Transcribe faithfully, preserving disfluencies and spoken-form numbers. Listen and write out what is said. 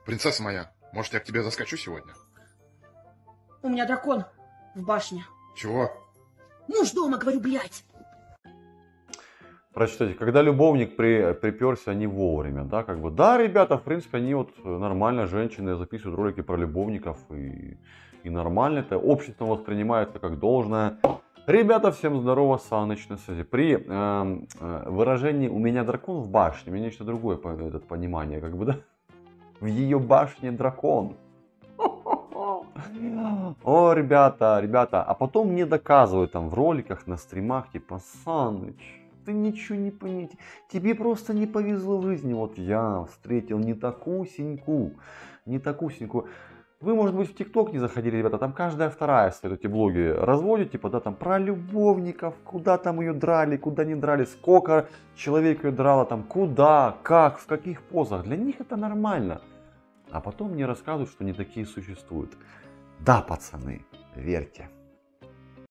Принцесса моя, может, я к тебе заскочу сегодня? У меня дракон в башне. Чего? Муж дома, говорю, блядь. Прочитайте, когда любовник при, приперся не вовремя, да, как бы, да, ребята, в принципе, они вот нормально, женщины записывают ролики про любовников, и, и нормально это, общество воспринимает это как должное. Ребята, всем здорово, Саныч на связи. При э, э, выражении «у меня дракон в башне», у меня нечто другое, это понимание, как бы, да, в ее башне дракон. О, ребята, ребята, а потом мне доказывают там в роликах, на стримах, типа, Саныч, ты ничего не понимаешь, тебе просто не повезло в жизни. Вот я встретил не такусеньку, не такусеньку. Вы, может быть, в ТикТок не заходили, ребята, там каждая вторая стоит, эти блоги разводят, типа, да, там про любовников, куда там ее драли, куда не драли, сколько человек ее драло, там, куда, как, в каких позах. Для них это нормально. А потом мне рассказывают, что не такие существуют. Да, пацаны, верьте.